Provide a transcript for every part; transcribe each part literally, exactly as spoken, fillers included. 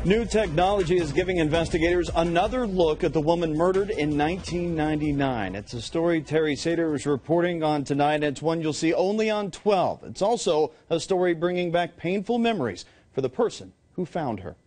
New technology is giving investigators another look at the woman murdered in nineteen ninety-nine. It's a story Terry Sater is reporting on tonight. It's one you'll see only on twelve. It's also a story bringing back painful memories for the person who found her.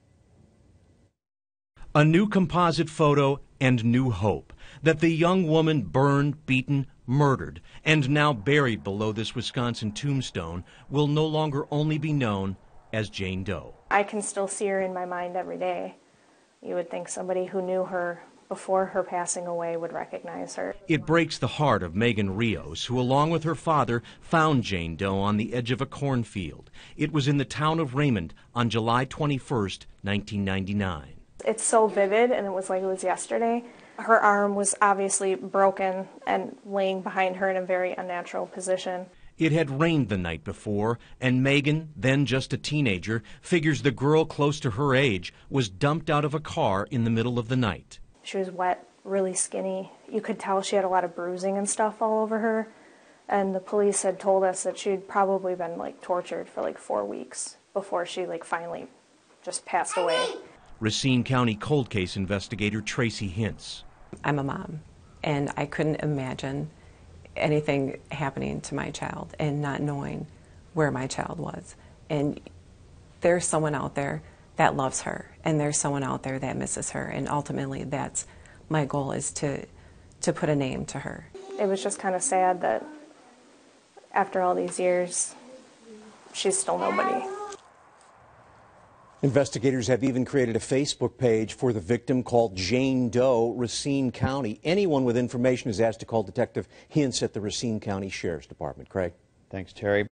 A new composite photo and new hope that the young woman burned, beaten, murdered, and now buried below this Wisconsin tombstone will no longer only be known as Jane Doe. I can still see her in my mind every day. You would think somebody who knew her before her passing away would recognize her. It breaks the heart of Megan Rios, who along with her father found Jane Doe on the edge of a cornfield. It was in the town of Raymond on July twenty-first, nineteen ninety-nine. It's so vivid, and it was like it was yesterday. Her arm was obviously broken and laying behind her in a very unnatural position. It had rained the night before, and Megan, then just a teenager, figures the girl close to her age was dumped out of a car in the middle of the night. She was wet, really skinny. You could tell she had a lot of bruising and stuff all over her. And the police had told us that she'd probably been like tortured for like four weeks before she like finally just passed away. Racine County cold case investigator Tracy Hintz. I'm a mom, and I couldn't imagine anything happening to my child and not knowing where my child was. And there's someone out there that loves her, and there's someone out there that misses her, and ultimately that's my goal, is to to put a name to her. It was just kind of sad that after all these years, she's still nobody. Investigators have even created a Facebook page for the victim called Jane Doe, Racine County. Anyone with information is asked to call Detective Hintz at the Racine County Sheriff's Department. Craig? Thanks, Terry.